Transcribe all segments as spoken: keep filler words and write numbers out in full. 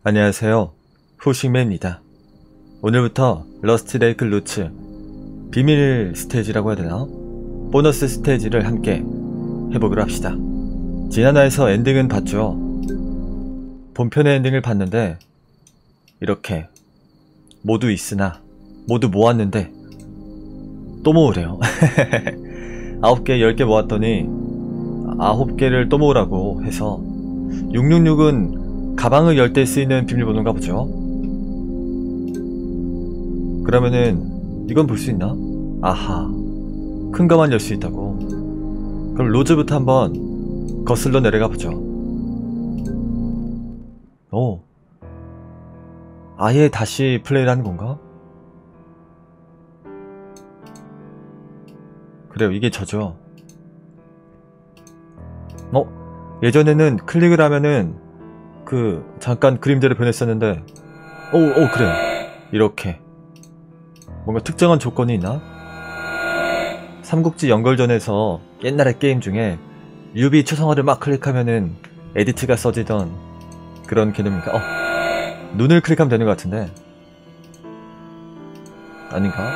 안녕하세요. 후식맨입니다. 오늘부터 러스트 레이크 루츠 비밀 스테이지라고 해야 되나? 보너스 스테이지를 함께 해보기로 합시다. 지난화에서 엔딩은 봤죠. 본편의 엔딩을 봤는데 이렇게 모두 있으나 모두 모았는데 또 모으래요. 아홉 개, 열 개 모았더니 아홉 개를 또 모으라고 해서 육육육은 가방을 열 때 쓰이는 비밀번호인가 보죠. 그러면은 이건 볼 수 있나? 아하, 큰 거만 열 수 있다고. 그럼 로즈부터 한번 거슬러 내려가 보죠. 오, 아예 다시 플레이를 하는 건가? 그래요, 이게 저죠. 어? 예전에는 클릭을 하면은 그 잠깐 그림자를 변했었는데 오, 오, 그래. 이렇게 뭔가 특정한 조건이 있나? 삼국지 연결전에서 옛날의 게임 중에 유비 초성화를 막 클릭하면은 에디트가 써지던 그런 개념인가? 어, 눈을 클릭하면 되는 것 같은데 아닌가?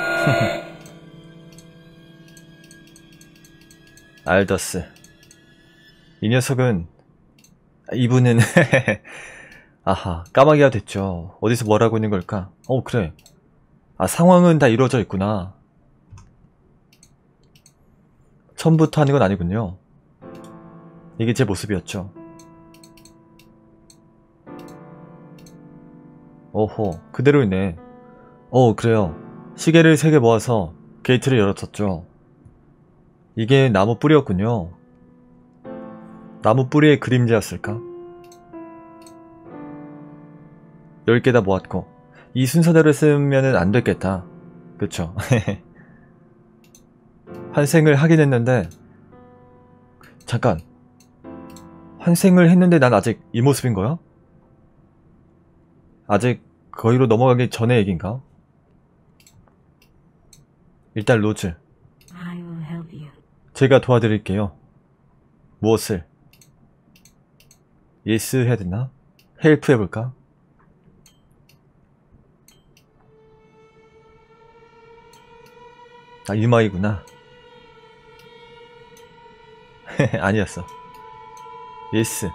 알더스, 이 녀석은, 이분은 아하, 까마귀가 됐죠. 어디서 뭘 하고 있는 걸까? 어, 그래. 아, 상황은 다 이루어져 있구나. 처음부터 하는 건 아니군요. 이게 제 모습이었죠. 오호, 그대로 있네. 어, 그래요. 시계를 세 개 모아서 게이트를 열었었죠. 이게 나무 뿌리였군요. 나무 뿌리의 그림자였을까? 열 개 다 모았고 이 순서대로 쓰면은 안 됐겠다. 그쵸? 환생을 하긴 했는데 잠깐, 환생을 했는데 난 아직 이 모습인 거야? 아직 거기로 넘어가기 전의 얘긴가? 일단 로즈, 제가 도와드릴게요. 무엇을? 예스 해야 되나? 헬프 해볼까? 아, 유마이구나. 아니었어. 예스.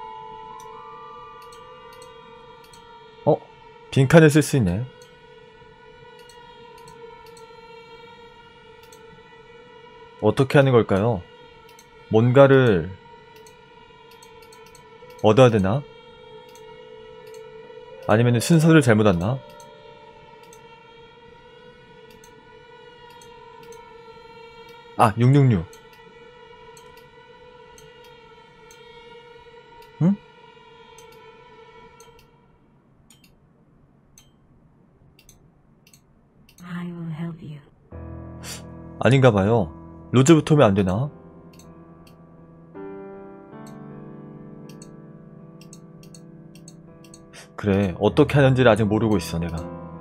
어? 빈칸을 쓸 수 있네. 어떻게 하는 걸까요? 뭔가를 얻어야 되나? 아니면 순서를 잘못 왔나? 아, 육육육. 응? 아닌가봐요. 로즈부터 오면 안되나? 그래, 어떻게 하는지를 아직 모르고 있어 내가.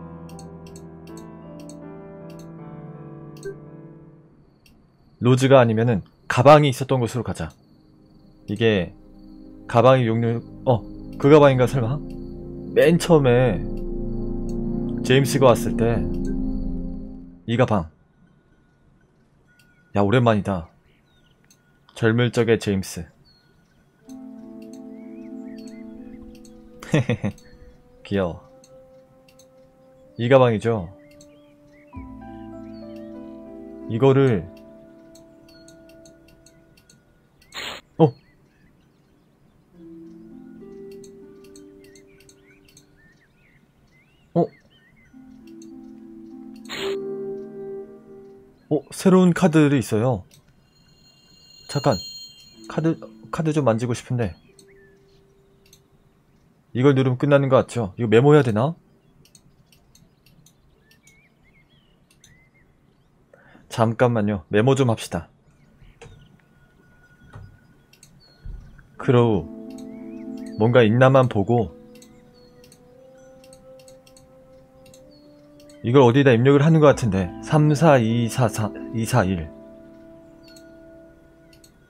로즈가 아니면은 가방이 있었던 곳으로 가자. 이게 가방이 육육육... 어, 그 가방인가 설마? 맨 처음에 제임스가 왔을 때 이 가방. 야, 오랜만이다. 젊을 적의 제임스. 귀여워. 이 가방이죠. 이거를 어? 어? 어? 새로운 카드들이 있어요. 잠깐, 카드 카드 좀 만지고 싶은데 이걸 누르면 끝나는 것 같죠? 이거 메모해야 되나? 잠깐만요. 메모 좀 합시다. 크로우, 뭔가 있나만 보고 이걸 어디다 입력을 하는 것 같은데 삼 사 이 사 사 이 사 일.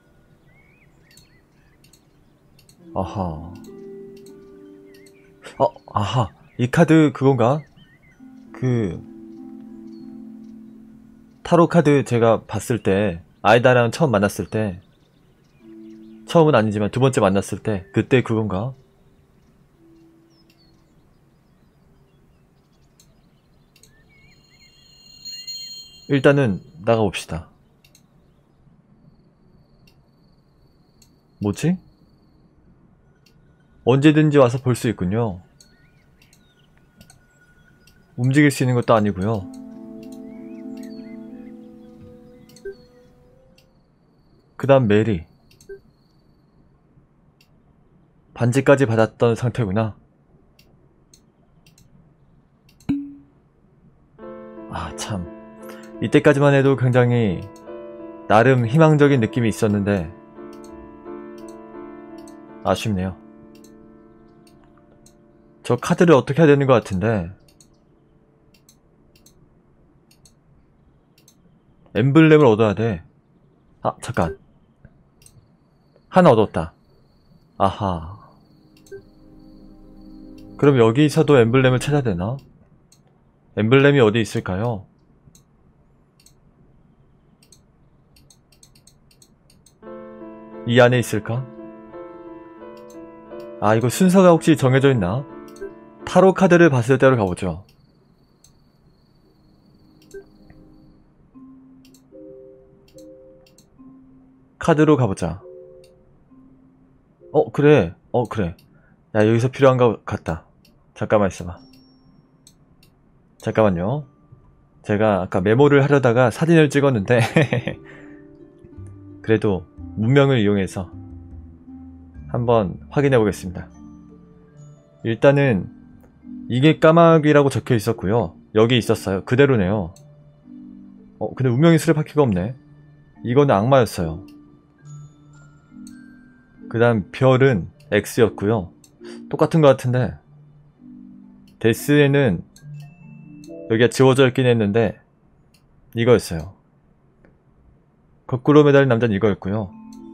아하. 어? 아하, 이 카드 그건가? 그 타로 카드 제가 봤을 때 아이다랑 처음 만났을 때, 처음은 아니지만 두 번째 만났을 때 그때 그건가? 일단은 나가봅시다. 뭐지? 언제든지 와서 볼 수 있군요. 움직일 수 있는 것도 아니고요. 그 다음 메리. 반지까지 받았던 상태구나. 아 참, 이때까지만 해도 굉장히 나름 희망적인 느낌이 있었는데 아쉽네요. 저 카드를 어떻게 해야 되는 것 같은데, 엠블렘을 얻어야 돼. 아 잠깐, 하나 얻었다. 아하, 그럼 여기서도 엠블렘을 찾아야 되나? 엠블렘이 어디 있을까요? 이 안에 있을까? 아, 이거 순서가 혹시 정해져 있나? 타로 카드를 봤을 때로 가보죠. 카드로 가보자. 어 그래, 어 그래. 야, 여기서 필요한 것 같다. 잠깐만 있어봐. 잠깐만요. 제가 아까 메모를 하려다가 사진을 찍었는데 그래도 문명을 이용해서 한번 확인해 보겠습니다. 일단은 이게 까마귀라고 적혀 있었고요. 여기 있었어요. 그대로네요. 어 근데 운명의 수레바퀴가 없네. 이거는 악마였어요. 그 다음 별은 X였고요. 똑같은 것 같은데 데스에는 여기가 지워져 있긴 했는데 이거였어요. 거꾸로 매달린 남자는 이거였고요.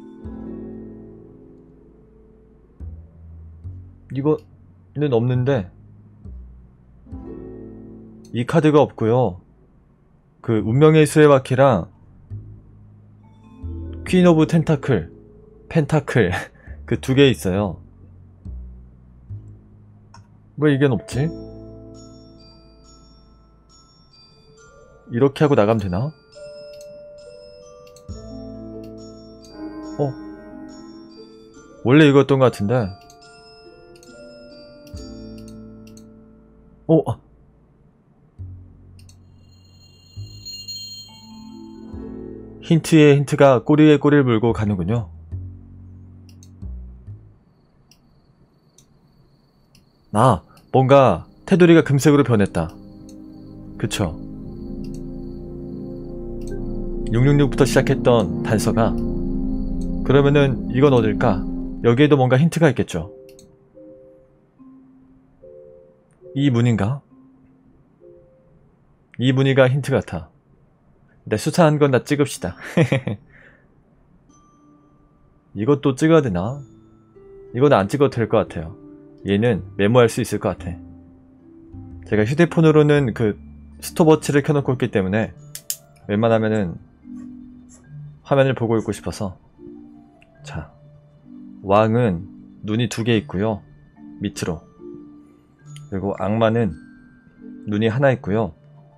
이거는 없는데 이 카드가 없고요. 그 운명의 수레바퀴랑 퀸 오브 텐타클, 펜타클 그 두 개 있어요. 왜 이게 없지? 이렇게 하고 나가면 되나? 어? 원래 이거였던 것 같은데. 어? 아. 힌트에 힌트가 꼬리에 꼬리를 물고 가는군요. 아, 뭔가 테두리가 금색으로 변했다. 그쵸? 육육육부터 시작했던 단서가, 그러면은 이건 어딜까? 여기에도 뭔가 힌트가 있겠죠? 이 무늬인가? 이 무늬가 힌트 같아. 근데 수상한 건 다 찍읍시다. 이것도 찍어야 되나? 이건 안 찍어도 될 것 같아요. 얘는 메모할 수 있을 것 같아. 제가 휴대폰으로는 그 스톱워치를 켜놓고 있기 때문에 웬만하면은 화면을 보고 있고 싶어서. 자, 왕은 눈이 두 개 있고요. 밑으로. 그리고 악마는 눈이 하나 있고요.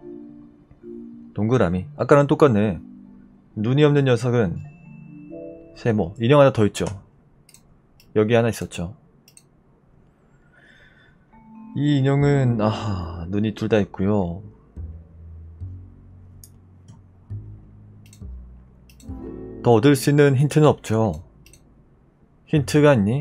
동그라미. 아까랑 똑같네. 눈이 없는 녀석은 세모. 인형 하나 더 있죠. 여기 하나 있었죠. 이 인형은 아, 눈이 둘 다 있고요. 더 얻을 수 있는 힌트는 없죠. 힌트가 있니?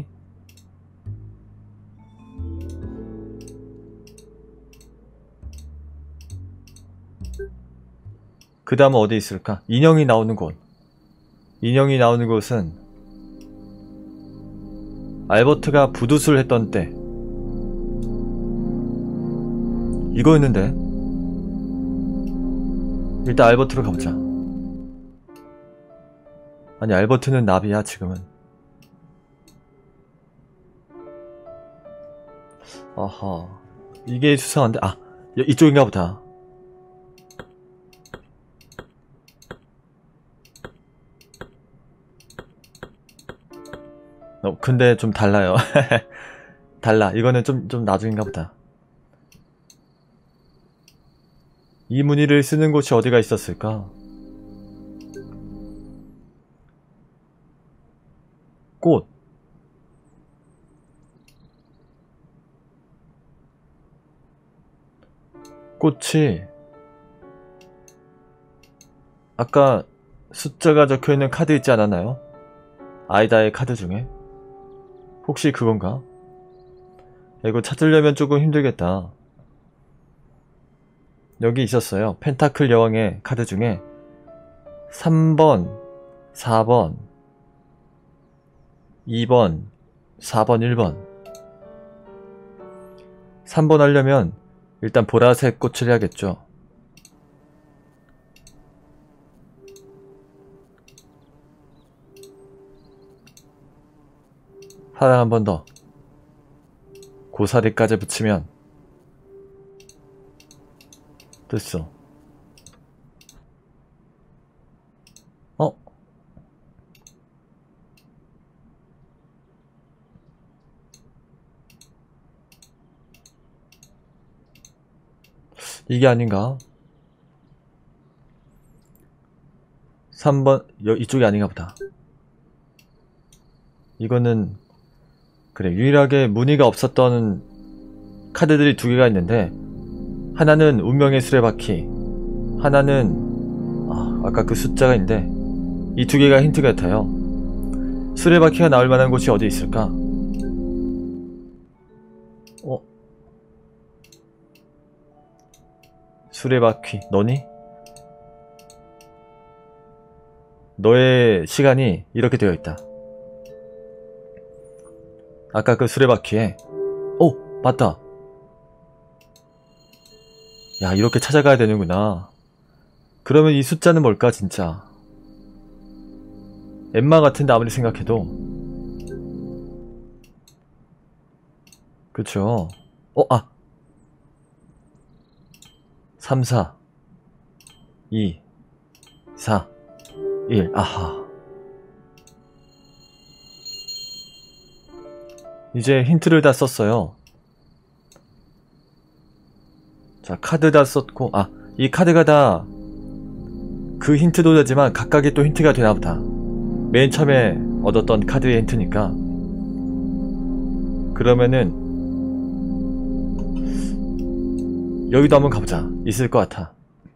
그 다음은 어디 있을까? 인형이 나오는 곳. 인형이 나오는 곳은 알버트가 부두술 했던 때. 이거였는데. 일단 알버트로 가보자. 아니, 알버트는 나비야 지금은. 아하. 이게 수상한데? 아, 이쪽인가 보다. 어, 근데 좀 달라요. 달라. 이거는 좀, 좀 나중인가 보다. 이 무늬를 쓰는 곳이 어디가 있었을까? 꽃. 꽃이 아까 숫자가 적혀있는 카드 있지 않았나요? 아이다의 카드 중에? 혹시 그건가? 이거 찾으려면 조금 힘들겠다. 여기 있었어요. 펜타클 여왕의 카드 중에 삼 번, 사 번, 이 번, 사 번, 일 번. 삼 번 하려면 일단 보라색 꽃을 해야겠죠. 파랑 한 번 더. 고사리까지 붙이면 됐어. 어? 이게 아닌가? 삼 번, 여, 이쪽이 아닌가 보다. 이거는 그래, 유일하게 무늬가 없었던 카드들이 두 개가 있는데 하나는 운명의 수레바퀴, 하나는 아, 아까 그 숫자가 있는데 이 두 개가 힌트 같아요. 수레바퀴가 나올 만한 곳이 어디 있을까? 어? 수레바퀴, 너니? 너의 시간이 이렇게 되어 있다. 아까 그 수레바퀴에 오! 맞다! 야, 이렇게 찾아가야 되는구나. 그러면 이 숫자는 뭘까 진짜? 엠마 같은데 아무리 생각해도 그쵸? 어? 아! 삼, 사 이 사 일 아하. 이제 힌트를 다 썼어요. 자, 카드 다 썼고, 아, 이 카드가 다 그 힌트도 되지만 각각이 또 힌트가 되나보다. 맨 처음에 얻었던 카드의 힌트니까. 그러면은 여기도 한번 가보자. 있을 것 같아.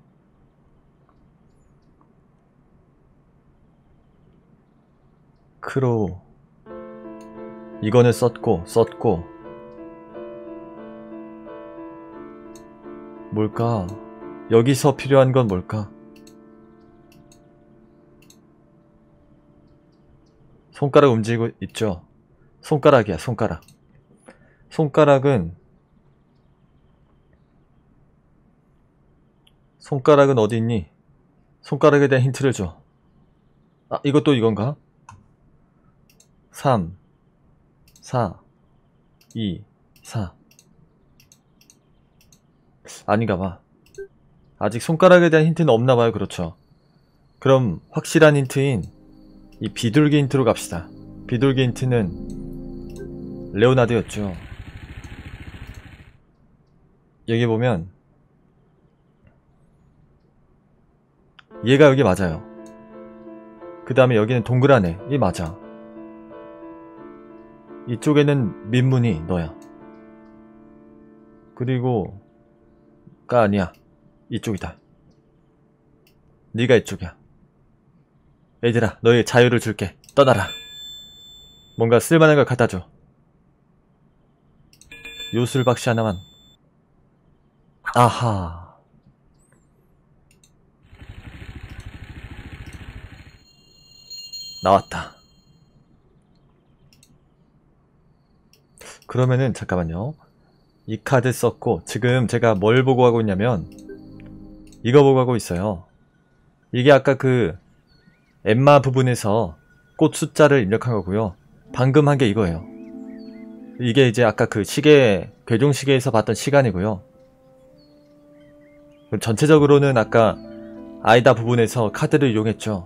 크로우. 이거는 썼고 썼고 뭘까? 여기서 필요한 건 뭘까? 손가락 움직이고 있죠? 손가락이야, 손가락. 손가락은 손가락은 어디 있니? 손가락에 대한 힌트를 줘. 아, 이것도 이건가? 삼 사 이 사 아닌가봐. 아직 손가락에 대한 힌트는 없나봐요. 그렇죠. 그럼 확실한 힌트인 이 비둘기 힌트로 갑시다. 비둘기 힌트는 레오나드였죠. 여기 보면 얘가 여기 맞아요. 그 다음에 여기는 동그란 애. 이 맞아. 이쪽에는 민문이 너야. 그리고 가 아니야. 이쪽이다. 네가 이쪽이야. 얘들아, 너의 자유를 줄게. 떠나라. 뭔가 쓸만한 걸 갖다줘. 요술박씨 하나만. 아하. 나왔다. 그러면은 잠깐만요. 이 카드 썼고 지금 제가 뭘 보고 하고 있냐면 이거 보고 하고 있어요. 이게 아까 그 엠마 부분에서 꽃 숫자를 입력한 거고요. 방금 한 게 이거예요. 이게 이제 아까 그 시계, 궤종시계에서 봤던 시간이고요. 전체적으로는 아까 아이다 부분에서 카드를 이용했죠.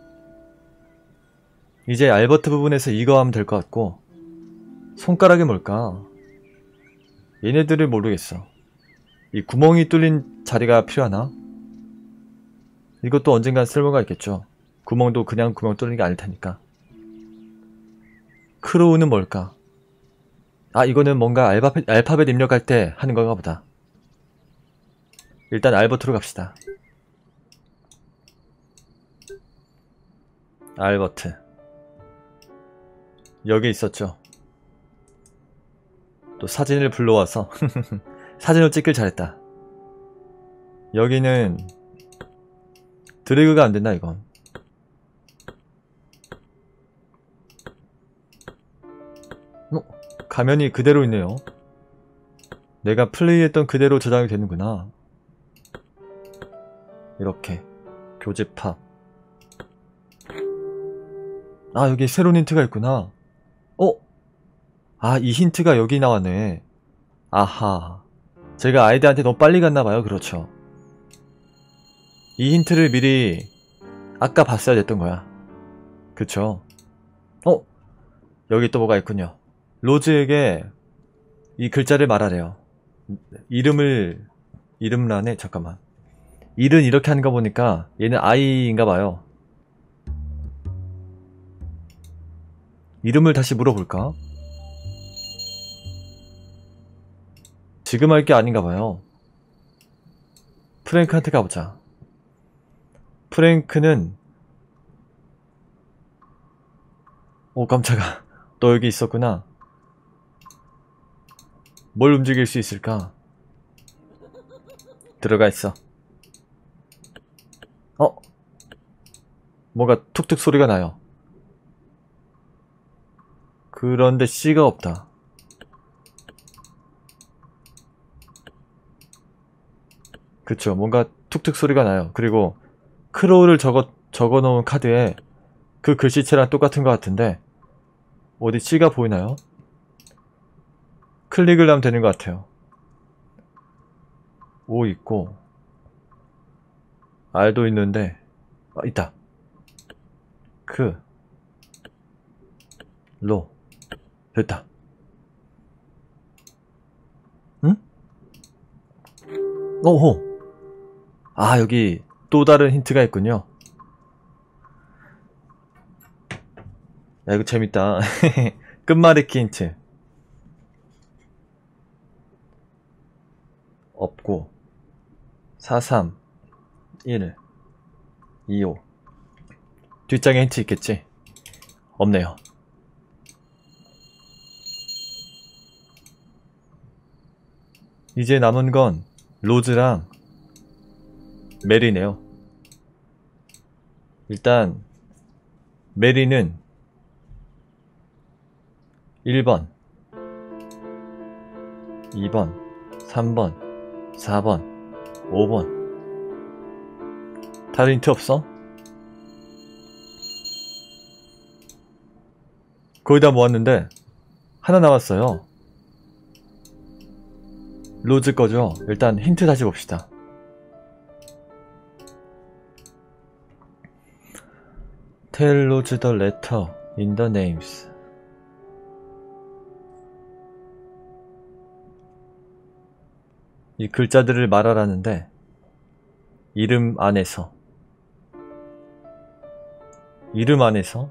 이제 알버트 부분에서 이거 하면 될 것 같고, 손가락이 뭘까? 얘네들을 모르겠어. 이 구멍이 뚫린 자리가 필요하나? 이것도 언젠간 쓸모가 있겠죠. 구멍도 그냥 구멍 뚫린 게 아닐 테니까. 크로우는 뭘까? 아, 이거는 뭔가 알파벳, 알파벳 입력할 때 하는 건가 보다. 일단 알버트로 갑시다. 알버트. 여기 있었죠. 또 사진을 불러와서 사진을 찍길 잘했다. 여기는 드래그가 안된다 이건. 어? 가면이 그대로 있네요. 내가 플레이했던 그대로 저장이 되는구나. 이렇게 교집합. 아, 여기 새로운 힌트가 있구나. 어? 아, 이 힌트가 여기 나왔네. 아하. 제가 아이들한테 너무 빨리 갔나봐요. 그렇죠. 이 힌트를 미리 아까 봤어야 됐던 거야. 그쵸? 어? 여기 또 뭐가 있군요. 로즈에게 이 글자를 말하래요. 이름을 이름란에 잠깐만. 일은 이렇게 하는 거 보니까 얘는 아이인가봐요. 이름을 다시 물어볼까? 지금 할 게 아닌가봐요. 프랭크한테 가보자. 프랭크는 오 깜짝아. 너 여기 있었구나. 뭘 움직일 수 있을까? 들어가 있어. 어? 뭐가 툭툭 소리가 나요. 그런데 C가 없다. 그쵸, 뭔가 툭툭 소리가 나요. 그리고 크로우를 적어, 적어놓은 카드에 그 글씨체랑 똑같은 것 같은데 어디 C가 보이나요? 클릭을 하면 되는 것 같아요. O 있고 R도 있는데 아, 있다. 크 로 됐다. 응? 오호. 아, 여기 또 다른 힌트가 있군요. 야, 이거 재밌다. 끝말잇기 힌트. 없고 사 삼 일 이오. 뒷장에 힌트 있겠지? 없네요. 이제 남은 건 로즈랑 메리네요. 일단 메리는 일 번, 이 번, 삼 번, 사 번, 오 번. 다른 힌트 없어? 거의 다 모았는데 하나 남았어요. 로즈 거죠? 일단 힌트 다시 봅시다. Tell Rose the letter in the names. 이 글자들을 말하라는데 이름 안에서 이름 안에서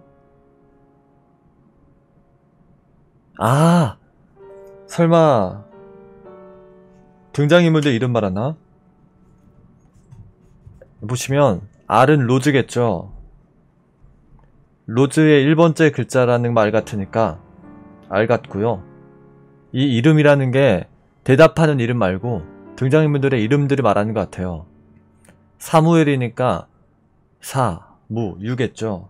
아! 설마 등장인물들 이름 말하나? 보시면 R은 로즈겠죠. 로즈의 일 번째 글자라는 말 같으니까 R 같고요. 이 이름이라는 게 대답하는 이름 말고 등장인물들의 이름들을 말하는 것 같아요. 사무엘이니까 사, 무, 유겠죠.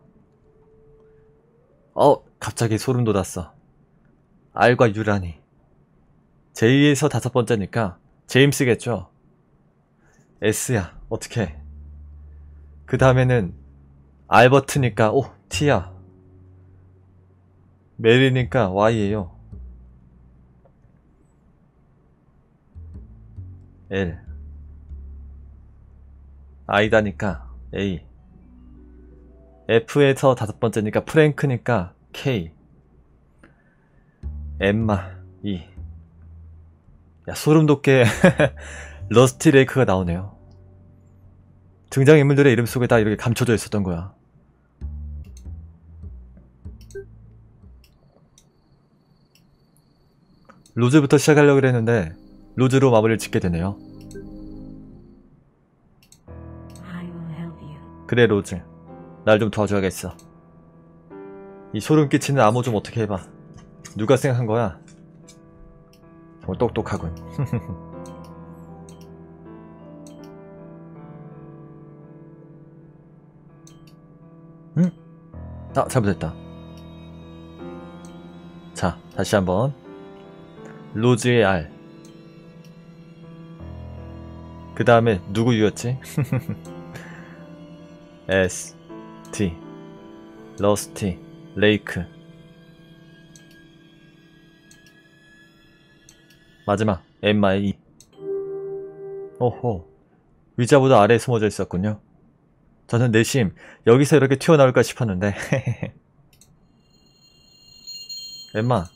어, 갑자기 소름 돋았어. R과 U라니. 제이에서 다섯 번째니까 제임스겠죠. S야. 어떡해. 그 다음에는 알버트니까 오, T야. 메리니까 Y예요. L. 아이다니까 A. F에서 다섯 번째니까 프랭크니까 K. 엠마 E. 야, 소름 돋게 러스티 레이크가 나오네요. 등장인물들의 이름 속에 다 이렇게 감춰져 있었던 거야. 로즈부터 시작하려고 했는데 로즈로 마무리를 짓게 되네요. 그래 로즈, 날 좀 도와줘야겠어. 이 소름 끼치는 암호 좀 어떻게 해봐. 누가 생각한 거야? 정말 똑똑하군. 응? 아, 잘못했다. 자, 다시 한번. 로즈의 R. 그 다음에 누구 유였지? S, T, 러스티, 레이크. 마지막 엠마의 E. 오호, 위자보다 아래에 숨어져 있었군요. 저는 내심 여기서 이렇게 튀어나올까 싶었는데. 엠마,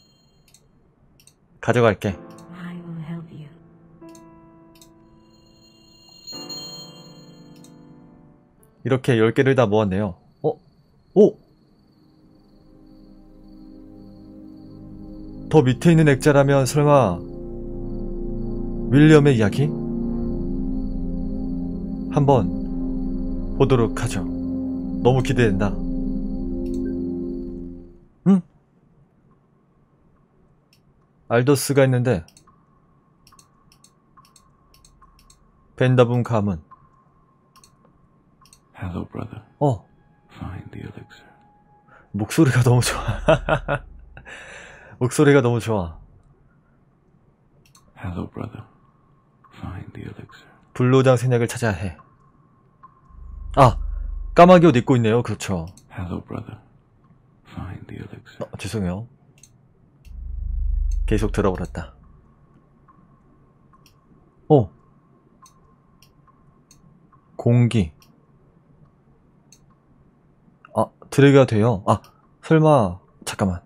가져갈게. 이렇게 열 개를 다 모았네요. 어? 오! 더 밑에 있는 액자라면 설마 윌리엄의 이야기? 한번 보도록 하죠. 너무 기대된다. 응? 알더스가 있는데 벤다분 가문. Hello, brother. 어. Find the elixir. 목소리가 너무 좋아. 목소리가 너무 좋아. Hello, brother. Find the elixir. 불로장 생략을 찾아야 해. 아! 까마귀 옷 입고 있네요. 그렇죠. Hello, brother. Find the elixir. 어, 죄송해요. 계속 들어버렸다. 어. 공기. 아, 드래그가 돼요. 아, 설마, 잠깐만.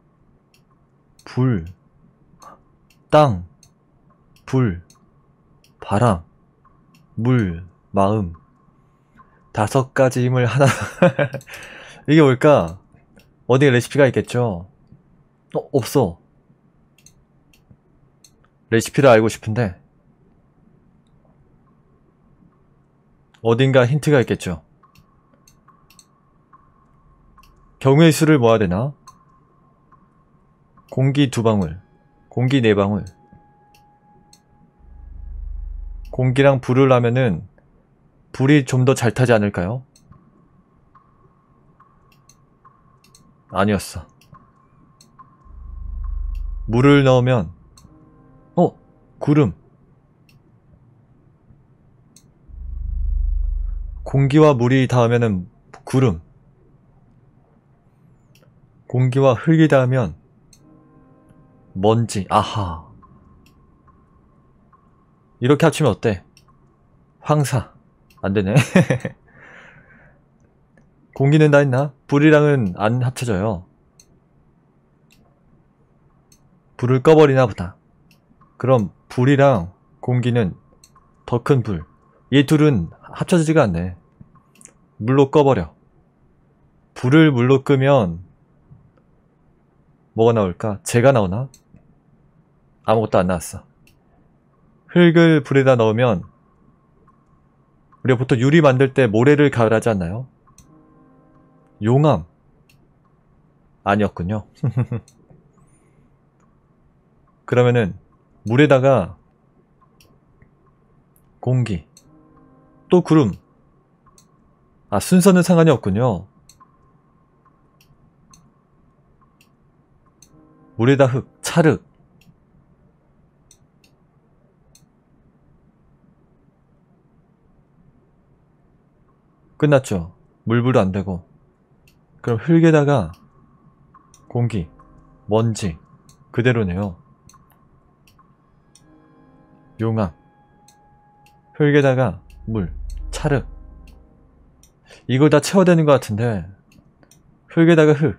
불, 땅, 불, 바람, 물, 마음. 다섯 가지 힘을 하나. 이게 뭘까? 어디에 레시피가 있겠죠? 어, 없어. 레시피를 알고 싶은데 어딘가 힌트가 있겠죠. 경우의 수를 모아야 되나? 공기 두 방울, 공기 네 방울. 공기랑 불을 하면은 불이 좀 더 잘 타지 않을까요? 아니었어. 물을 넣으면 어? 구름. 공기와 물이 닿으면은 구름. 공기와 흙이 닿으면 먼지. 아하. 이렇게 합치면 어때? 황사. 안되네. 공기는 다 있나? 불이랑은 안 합쳐져요. 불을 꺼버리나 보다. 그럼 불이랑 공기는 더 큰 불. 이 둘은 합쳐지지가 않네. 물로 꺼버려. 불을 물로 끄면 뭐가 나올까? 재가 나오나? 아무것도 안 나왔어. 흙을 불에다 넣으면 우리가 보통 유리 만들 때 모래를 가열하지 않나요? 용암. 아니었군요. 그러면은 물에다가 공기, 또 구름. 아, 순서는 상관이 없군요. 물에다 흙, 찰흙. 끝났죠. 물불도 안 되고. 그럼 흙에다가 공기, 먼지 그대로네요. 용암. 흙에다가 물, 찰흙. 이걸 다 채워야 되는 것 같은데 흙에다가 흙.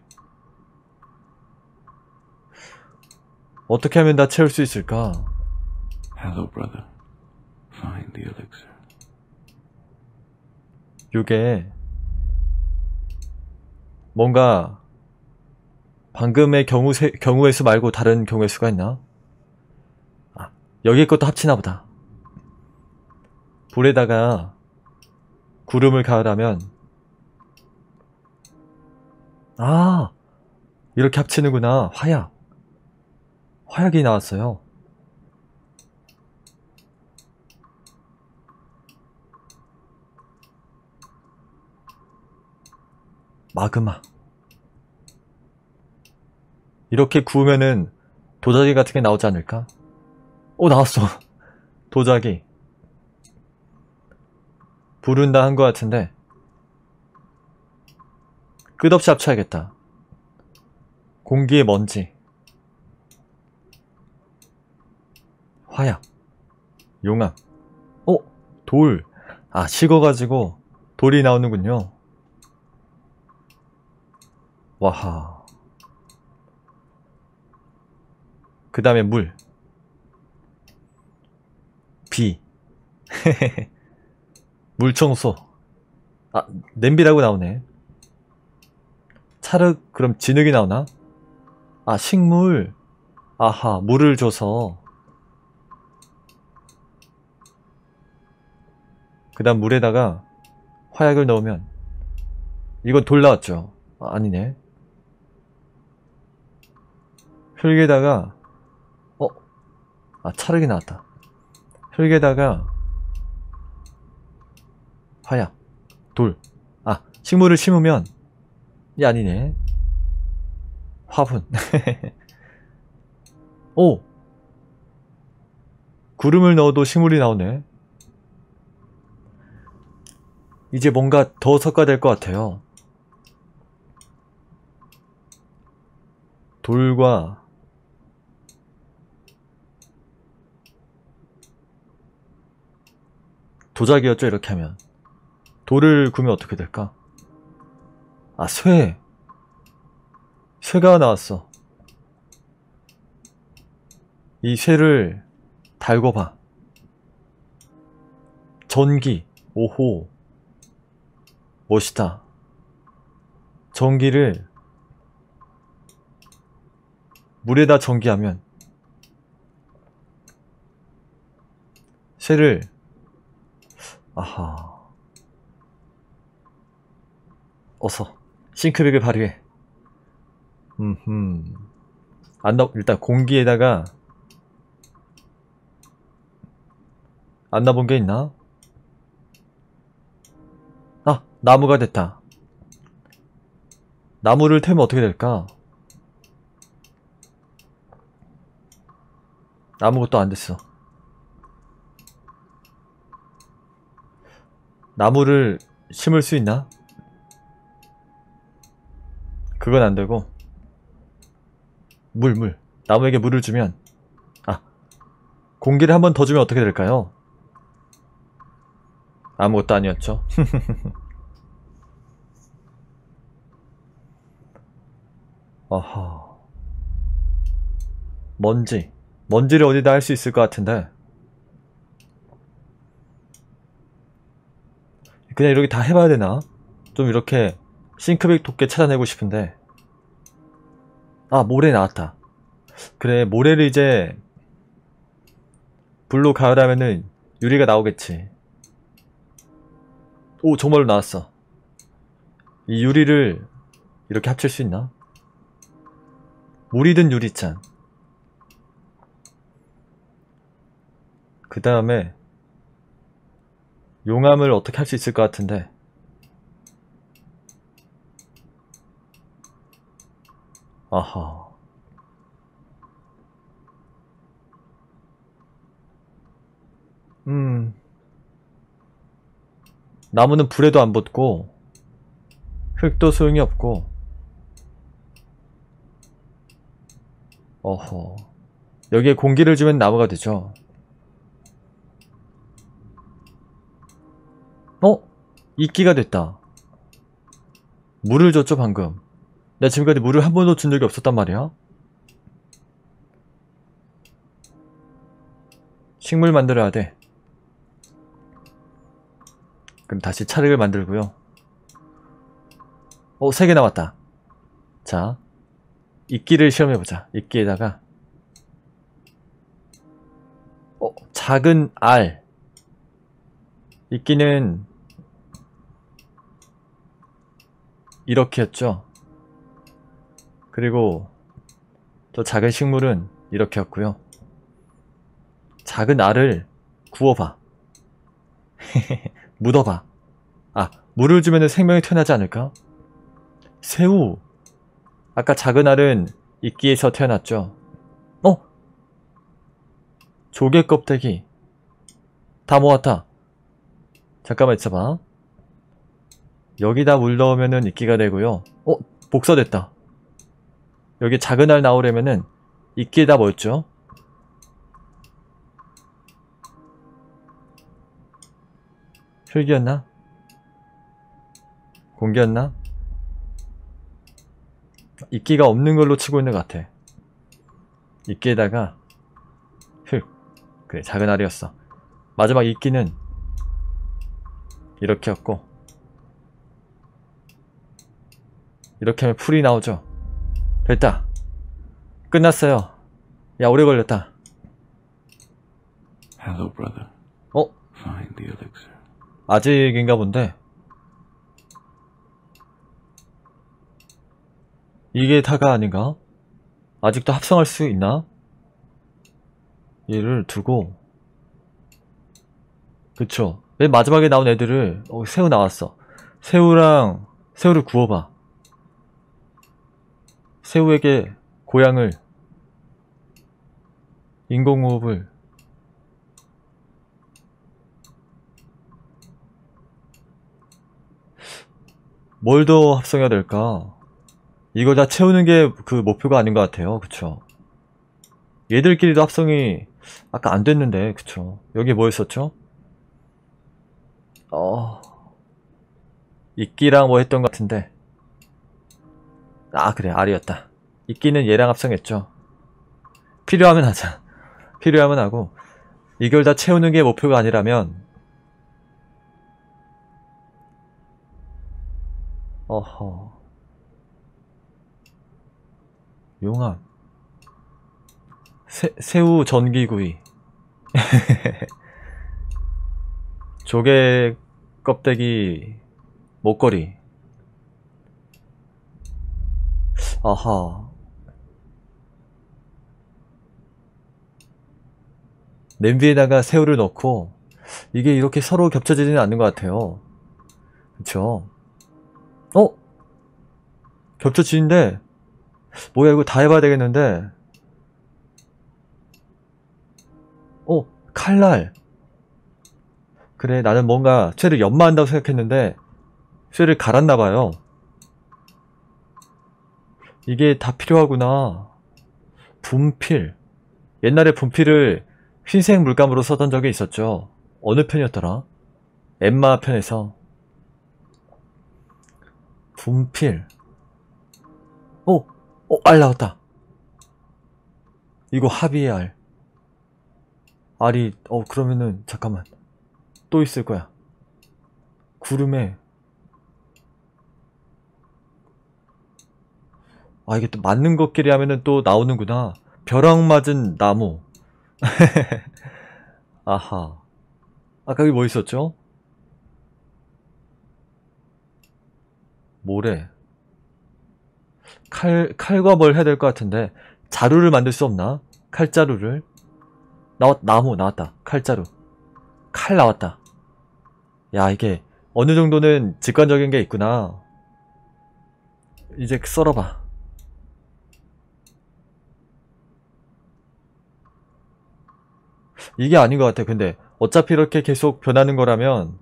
어떻게 하면 다 채울 수 있을까? Hello, brother. Find the elixir. 요게 뭔가 방금의 경우 세, 경우의 수 말고 다른 경우의 수가 있나? 아, 여기 것도 합치나 보다. 불에다가 구름을 가하라면 아, 이렇게 합치는구나. 화약. 화약이 나왔어요. 마그마. 이렇게 구우면은 도자기 같은 게 나오지 않을까? 오, 나왔어. 도자기. 불은 다 한 것 같은데 끝없이 합쳐야겠다. 공기의 먼지. 화약. 용암. 어? 돌. 아, 식어가지고 돌이 나오는군요. 와하. 그 다음에 물. 비. 물청소. 아, 냄비라고 나오네. 찰흙, 그럼 진흙이 나오나? 아, 식물. 아하, 물을 줘서. 그 다음 물에다가 화약을 넣으면 이건 돌 나왔죠. 아, 아니네. 흙에다가 어? 아, 찰흙이 나왔다. 흙에다가 화약, 돌. 아, 식물을 심으면 이 아니네. 화분. 오! 구름을 넣어도 식물이 나오네. 이제 뭔가 더 섞어야 될 것 같아요. 돌과 도자기였죠, 이렇게 하면. 돌을 구우면 어떻게 될까? 아, 쇠. 쇠가 나왔어. 이 쇠를 달궈 봐. 전기. 오호. 멋있다. 전기를 물에다 전기하면 쇠를 아하. 어서 싱크백을 발휘해. 음흠. 안 나, 일단 공기에다가 안 나본 게 있나? 아, 나무가 됐다. 나무를 태우면 어떻게 될까? 아무것도 안 됐어. 나무를 심을 수 있나? 그건 안 되고 물, 물. 나무에게 물을 주면 아, 공기를 한 번 더 주면 어떻게 될까요? 아무것도 아니었죠. 아하. 먼지. 먼지를 어디다 할 수 있을 것 같은데 그냥 이렇게 다 해봐야 되나? 좀 이렇게 싱크백 돋게 찾아내고 싶은데 아, 모래 나왔다. 그래, 모래를 이제 불로 가열하면은 유리가 나오겠지. 오, 정말로 나왔어. 이 유리를 이렇게 합칠 수 있나? 물이 든 유리잔. 그 다음에 용암을 어떻게 할 수 있을 것 같은데 아하. 음. 나무는 불에도 안 붙고 흙도 소용이 없고 어허. 여기에 공기를 주면 나무가 되죠. 어? 이끼가 됐다. 물을 줬죠 방금. 내가 지금까지 물을 한 번도 준 적이 없었단 말이야. 식물 만들어야 돼. 그럼 다시 차력을 만들고요. 어, 세 개 남았다. 자, 이끼를 시험해보자. 이끼에다가 어, 작은 알. 이끼는 이렇게였죠. 그리고 저 작은 식물은 이렇게였고요. 작은 알을 구워봐. 묻어봐. 아, 물을 주면 생명이 태어나지 않을까? 새우. 아까 작은 알은 이끼에서 태어났죠. 어? 조개 껍데기. 다 모았다. 잠깐만 있어봐. 여기다 물 넣으면은 이끼가 되고요. 어? 복사됐다. 여기 작은 알 나오려면은 이끼에다 뭐였죠? 흙이었나? 공기였나? 이끼가 없는 걸로 치고 있는 것 같아. 이끼에다가 흙. 그래, 작은 알이었어. 마지막 이끼는 이렇게였고, 이렇게 하면 풀이 나오죠. 됐다. 끝났어요. 야, 오래 걸렸다. Hello, brother. 어? Find the elixir. 아직인가 본데. 이게 다가 아닌가? 아직도 합성할 수 있나? 얘를 두고. 그쵸. 맨 마지막에 나온 애들을 어, 새우 나왔어. 새우랑 새우를 구워봐. 새우에게 고향을, 인공호흡을. 뭘 더 합성해야 될까? 이거 다 채우는 게 그 목표가 아닌 것 같아요. 그쵸? 얘들끼리도 합성이 아까 안 됐는데, 그쵸? 여기 뭐 있었죠? 어... 이끼랑 뭐 했던 것 같은데. 아, 그래, 알이었다. 이끼는 얘랑 합성했죠. 필요하면 하자. 필요하면 하고. 이걸 다 채우는 게 목표가 아니라면, 어허. 용암. 새, 새우 전기구이. 조개 껍데기 목걸이. 아하. 냄비에다가 새우를 넣고, 이게 이렇게 서로 겹쳐지지는 않는 것 같아요. 그쵸? 어? 겹쳐지는데, 뭐야, 이거 다 해봐야 되겠는데. 어, 칼날. 그래, 나는 뭔가 쇠를 연마한다고 생각했는데 쇠를 갈았나봐요. 이게 다 필요하구나. 분필. 옛날에 분필을 흰색 물감으로 써던 적이 있었죠. 어느 편이었더라? 엠마 편에서. 분필. 어? 어, 알 나왔다. 이거 합의의 알. 알이, 어, 그러면은, 잠깐만. 또 있을 거야. 구름에. 아, 이게 또 맞는 것끼리 하면은 또 나오는구나. 벼락 맞은 나무. 아하. 아까 여기 뭐 있었죠? 모래. 칼, 칼과 뭘 해야 될 것 같은데. 자루를 만들 수 없나? 칼자루를. 나왔, 나무 나왔다. 칼자루. 칼 나왔다. 야, 이게 어느 정도는 직관적인 게 있구나. 이제 썰어봐. 이게 아닌 것 같아. 근데 어차피 이렇게 계속 변하는 거라면,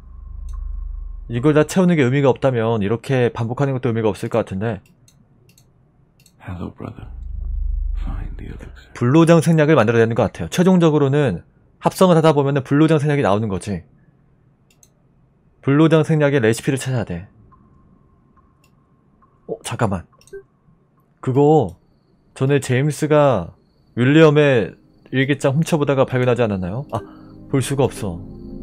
이걸 다 채우는 게 의미가 없다면 이렇게 반복하는 것도 의미가 없을 것 같은데. Hello, brother. Find the elixir. 불로장 생략을 만들어야 되는 것 같아요. 최종적으로는 합성을 하다 보면은 불로장 생략이 나오는 거지. 불로장 생략의 레시피를 찾아야 돼. 어, 잠깐만. 그거 전에 제임스가 윌리엄의 일기장 훔쳐보다가 발견하지 않았나요? 아, 볼 수가 없어.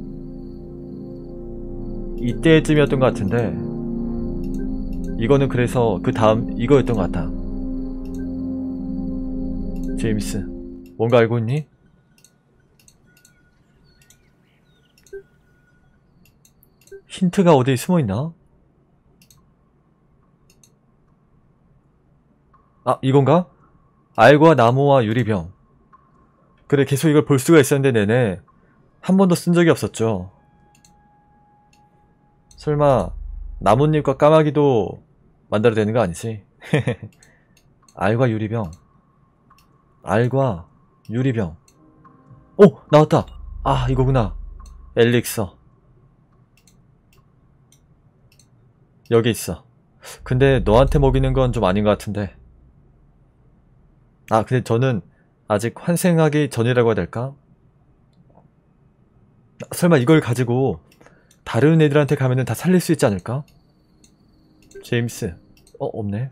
이때쯤이었던 것 같은데 이거는 그래서 그 다음 이거였던 것 같다. 제임스, 뭔가 알고 있니? 힌트가 어디에 숨어있나? 아, 이건가? 알과 나무와 유리병. 그래, 계속 이걸 볼 수가 있었는데 내내 한 번도 쓴 적이 없었죠. 설마 나뭇잎과 까마귀도 만들어야 되는 거 아니지? 알과 유리병. 알과 유리병. 오! 나왔다! 아, 이거구나. 엘릭서. 여기 있어. 근데 너한테 먹이는 건 좀 아닌 것 같은데. 아, 근데 저는 아직 환생하기 전이라고 해야 될까? 설마 이걸 가지고 다른 애들한테 가면은 다 살릴 수 있지 않을까? 제임스. 어, 없네.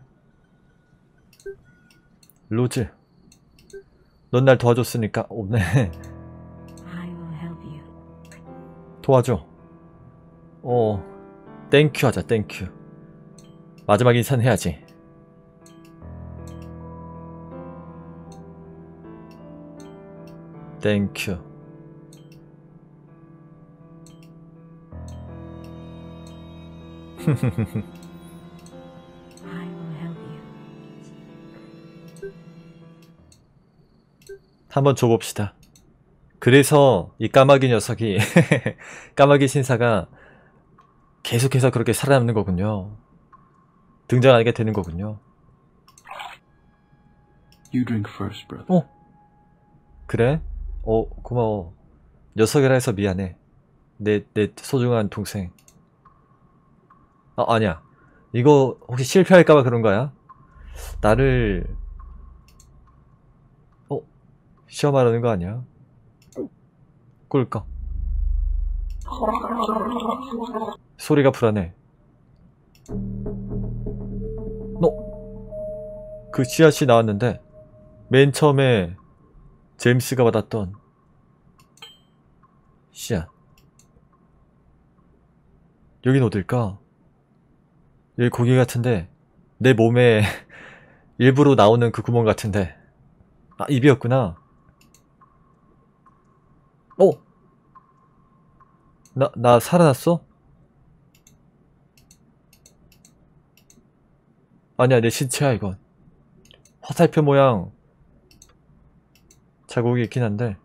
로즈. 넌 날 도와줬으니까. 없네. I will help you. 도와줘. 어, 땡큐 하자, 땡큐. 마지막 인사는 해야지. 땡큐. I will help you. 한번 줘봅시다. 그래서 이 까마귀 녀석이 까마귀 신사가 계속해서 그렇게 살아남는 거군요. 등장하게 되는 거군요. You drink first, brother. 어? 그래? 어, 고마워. 녀석이라 해서 미안해. 내, 내 소중한 동생. 아, 아니야. 이거 혹시 실패할까봐 그런 거야? 나를 어? 시험하려는 거 아니야? 꿀꺽. 소리가 불안해. 너? 그 씨앗이 나왔는데 맨 처음에 제임스가 받았던 씨앗. 여긴 어딜까? 여기 고기 같은데 내 몸에 일부러 나오는 그 구멍 같은데. 아, 입이었구나. 어? 나, 나 살아났어? 아니야, 내 신체야 이건. 화살표 모양 자국이 있긴 한데.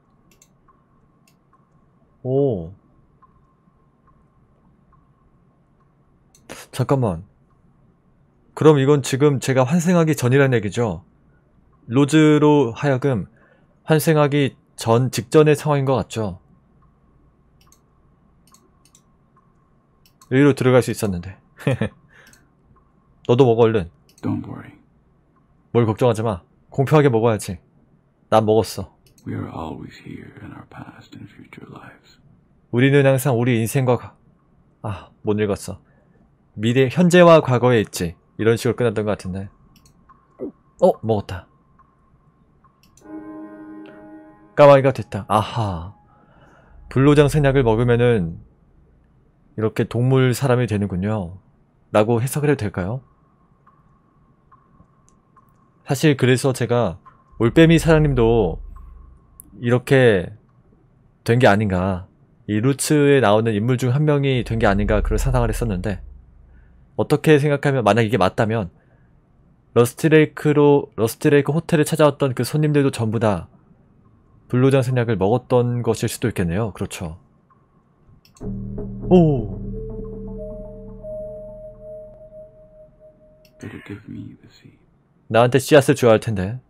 오, 잠깐만. 그럼 이건 지금 제가 환생하기 전이란 얘기죠? 로즈로 하여금 환생하기 전 직전의 상황인 것 같죠? 여기로 들어갈 수 있었는데. 너도 먹어 얼른. Don't worry. 뭘 걱정하지 마. 공평하게 먹어야지. 난 먹었어. We are always here in our past and future lives. 우리는 항상 우리 인생과 과... 아, 못 읽었어. 미래, 현재와 과거에 있지. 이런 식으로 끝났던 것 같은데. 어? 먹었다. 까마귀가 됐다. 아하. 불로장 생약을 먹으면은 이렇게 동물 사람이 되는군요. 라고 해석을 해도 될까요? 사실 그래서 제가 올빼미 사장님도 이렇게 된 게 아닌가, 이 루츠에 나오는 인물 중 한 명이 된 게 아닌가 그런 상상을 했었는데, 어떻게 생각하면, 만약 이게 맞다면 러스트레이크로 러스트레이크 호텔에 찾아왔던 그 손님들도 전부 다 불로장 생약을 먹었던 것일 수도 있겠네요. 그렇죠. 오, Better give me the seed. 나한테 씨앗을 줘야 할 텐데.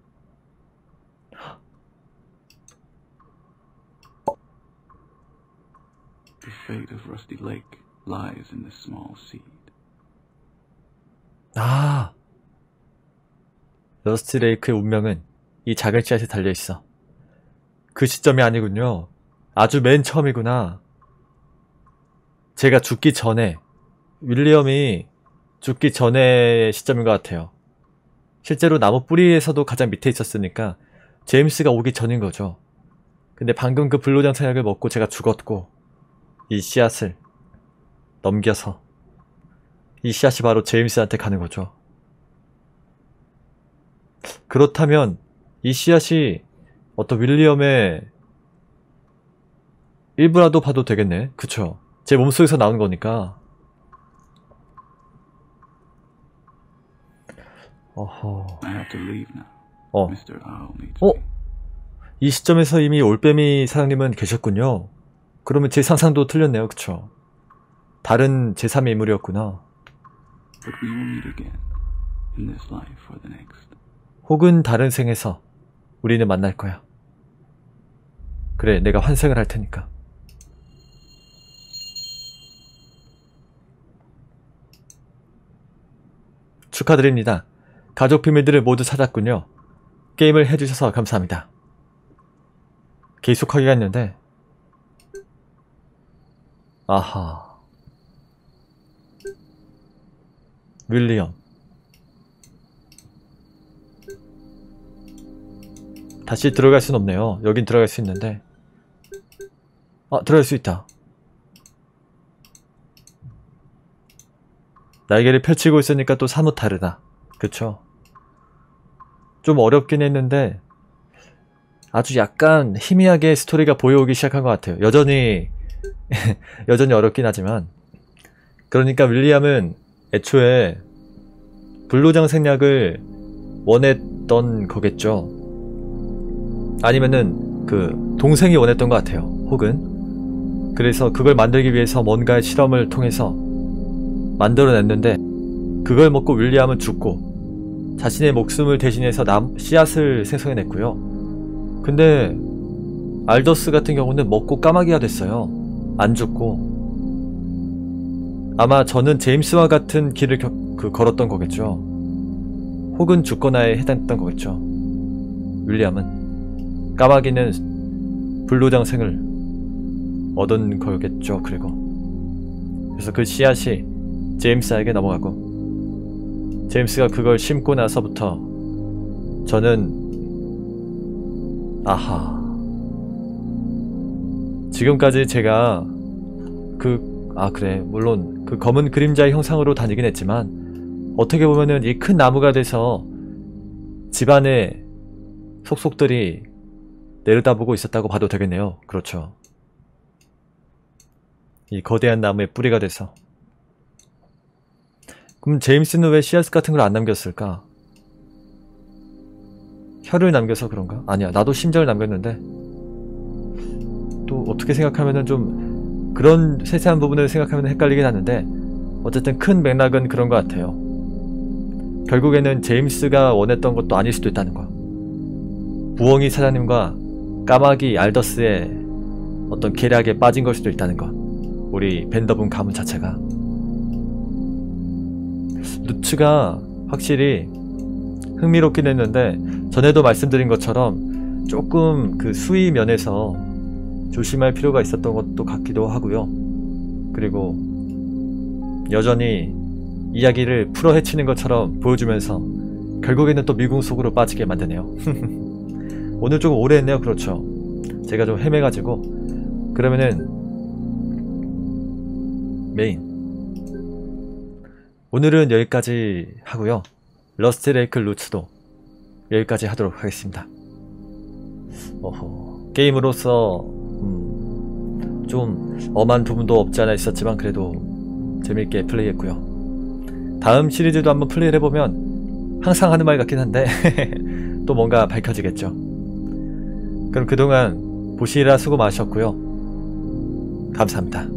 The fate of Rusty Lake lies in this small seed. 아, 러스트 레이크의 운명은 이 작은 씨앗에 달려있어. 그 시점이 아니군요. 아주 맨 처음이구나. 제가 죽기 전에, 윌리엄이 죽기 전의 시점인 것 같아요. 실제로 나무 뿌리에서도 가장 밑에 있었으니까 제임스가 오기 전인 거죠. 근데 방금 그 불로장사약을 먹고 제가 죽었고 이 씨앗을 넘겨서 이 씨앗이 바로 제임스한테 가는 거죠. 그렇다면 이 씨앗이 어떤 윌리엄의 일부라도 봐도 되겠네. 그쵸? 제 몸속에서 나온 거니까. 어허. I have to leave now. 어. Mister Owl needs 어? me. 이 시점에서 이미 올빼미 사장님은 계셨군요. 그러면 제 상상도 틀렸네요. 그쵸? 다른 제삼의 인물이었구나. But we will meet again in this life or the next. 혹은 다른 생에서 우리는 만날 거야. 그래, 내가 환생을 할 테니까. 축하드립니다. 가족 비밀들을 모두 찾았군요. 게임을 해주셔서 감사합니다. 계속하기가 했는데 아하. 윌리엄. 다시 들어갈 순 없네요. 여긴 들어갈 수 있는데. 아, 들어갈 수 있다. 날개를 펼치고 있으니까 또 사뭇 다르다. 그쵸? 좀 어렵긴 했는데 아주 약간 희미하게 스토리가 보여오기 시작한 것 같아요. 여전히 여전히 어렵긴 하지만. 그러니까 윌리엄은 애초에 불로장 생략을 원했던 거겠죠. 아니면은 그 동생이 원했던 것 같아요. 혹은 그래서 그걸 만들기 위해서 뭔가의 실험을 통해서 만들어냈는데 그걸 먹고 윌리엄은 죽고 자신의 목숨을 대신해서 남, 씨앗을 생성해냈고요. 근데 알더스 같은 경우는 먹고 까마귀가 됐어요. 안 죽고. 아마 저는 제임스와 같은 길을 겨, 그, 걸었던 거겠죠. 혹은 죽거나에 해당했던 거겠죠. 윌리엄은. 까마귀는 불로장생을 얻은 거겠죠. 그리고 그래서 그 씨앗이 제임스에게 넘어가고 제임스가 그걸 심고 나서부터 저는 아하, 지금까지 제가 그 아 그래 물론 그 검은 그림자의 형상으로 다니긴 했지만 어떻게 보면은 이 큰 나무가 돼서 집안의 속속들이 내려다보고 있었다고 봐도 되겠네요. 그렇죠. 이 거대한 나무의 뿌리가 돼서. 그럼 제임스는 왜 씨앗 같은 걸 안 남겼을까? 혀를 남겨서 그런가? 아니야, 나도 심장을 남겼는데 또 어떻게 생각하면은 좀 그런 세세한 부분을 생각하면 헷갈리긴 하는데 어쨌든 큰 맥락은 그런 것 같아요. 결국에는 제임스가 원했던 것도 아닐 수도 있다는 거. 부엉이 사장님과 까마귀 알더스의 어떤 계략에 빠진 걸 수도 있다는 것. 우리 벤더분 가문 자체가. 루츠가 확실히 흥미롭긴 했는데 전에도 말씀드린 것처럼 조금 그 수위 면에서 조심할 필요가 있었던 것도 같기도 하고요. 그리고 여전히 이야기를 풀어 헤치는 것처럼 보여주면서 결국에는 또 미궁 속으로 빠지게 만드네요. 오늘 조금 오래 했네요. 그렇죠. 제가 좀 헤매가지고. 그러면은 메인 오늘은 여기까지 하고요. 러스트레이크 루츠도 여기까지 하도록 하겠습니다. 어허, 게임으로서 음, 좀 엄한 부분도 없지 않아 있었지만 그래도 재밌게 플레이했고요. 다음 시리즈도 한번 플레이를 해보면 항상 하는 말 같긴 한데 또 뭔가 밝혀지겠죠. 그럼 그동안 보시느라 수고 많으셨고요. 감사합니다.